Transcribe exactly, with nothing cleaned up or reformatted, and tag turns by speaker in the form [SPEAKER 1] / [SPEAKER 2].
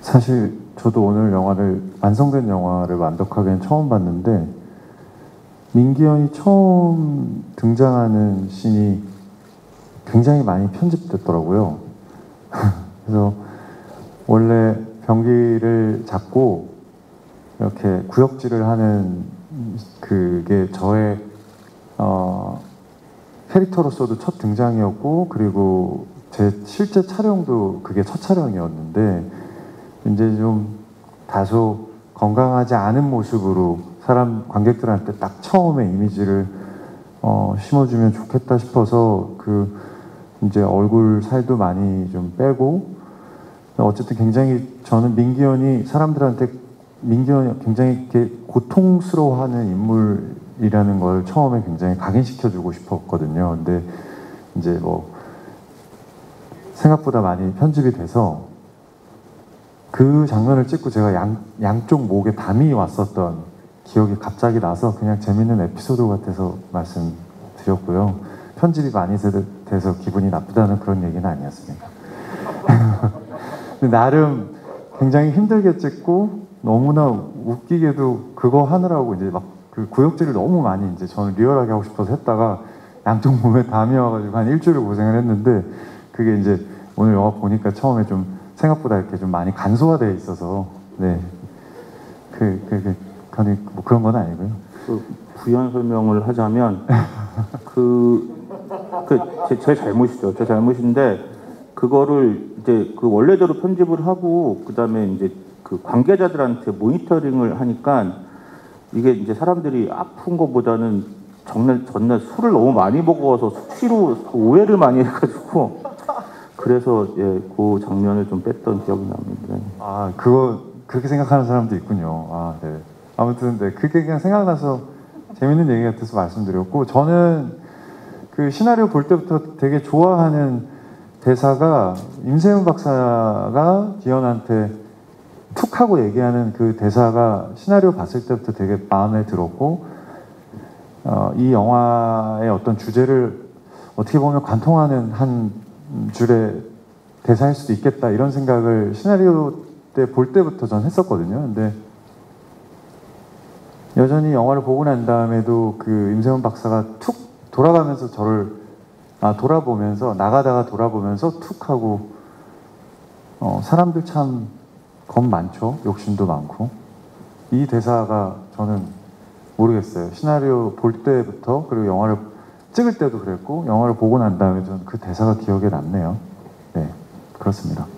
[SPEAKER 1] 사실 저도 오늘 영화를 완성된 영화를 완독하기엔 처음 봤는데 민기현이 처음 등장하는 씬이 굉장히 많이 편집됐더라고요. 그래서 원래 병기를 잡고 이렇게 구역질을 하는 그게 저의 어, 캐릭터로서도 첫 등장이었고, 그리고 제 실제 촬영도 그게 첫 촬영이었는데 이제 좀 다소 건강하지 않은 모습으로 사람 관객들한테 딱 처음에 이미지를 어, 심어주면 좋겠다 싶어서 그 이제 얼굴 살도 많이 좀 빼고, 어쨌든 굉장히 저는 민기현이 사람들한테 민기현이 굉장히 이렇게 고통스러워하는 인물이라는 걸 처음에 굉장히 각인시켜주고 싶었거든요. 근데 이제 뭐 생각보다 많이 편집이 돼서 그 장면을 찍고 제가 양, 양쪽 목에 담이 왔었던 기억이 갑자기 나서 그냥 재밌는 에피소드 같아서 말씀드렸고요. 편집이 많이 돼서 기분이 나쁘다는 그런 얘기는 아니었습니다. 근데 나름 굉장히 힘들게 찍고 너무나 웃기게도 그거 하느라고 이제 막 그 구역질을 너무 많이 이제 저는 리얼하게 하고 싶어서 했다가 양쪽 몸에 담이 와가지고 한 일주일 고생을 했는데, 그게 이제 오늘 영화 보니까 처음에 좀 생각보다 이렇게 좀 많이 간소화되어 있어서 네, 그, 그, 그, 그 뭐 그런 건 아니고요.
[SPEAKER 2] 그 부연 설명을 하자면 그, 그 제, 제 잘못이죠. 제 잘못인데 그거를 이제 그 원래대로 편집을 하고 그 다음에 이제 그 관계자들한테 모니터링을 하니까 이게 이제 사람들이 아픈 것보다는 전날 전날 술을 너무 많이 먹어서 수치로 오해를 많이 해가지고 그래서 예, 그 장면을 좀 뺐던 기억이 납니다.
[SPEAKER 1] 아, 그거 그렇게 생각하는 사람도 있군요. 아, 네. 아무튼 네, 그게 그냥 생각나서 재밌는 얘기 같아서 말씀드렸고, 저는 그 시나리오 볼 때부터 되게 좋아하는 대사가 임세훈 박사가 기현한테 툭 하고 얘기하는 그 대사가 시나리오 봤을 때부터 되게 마음에 들었고, 어, 이 영화의 어떤 주제를 어떻게 보면 관통하는 한 줄의 대사일 수도 있겠다 이런 생각을 시나리오 때 볼 때부터 전 했었거든요. 근데 여전히 영화를 보고 난 다음에도 그 임세훈 박사가 툭 돌아가면서 저를 아, 돌아보면서 나가다가 돌아보면서 툭 하고 어, 사람들 참 겁 많죠. 욕심도 많고. 이 대사가 저는 모르겠어요. 시나리오 볼 때부터, 그리고 영화를 찍을 때도 그랬고, 영화를 보고 난 다음에 저는 그 대사가 기억에 남네요. 네, 그렇습니다.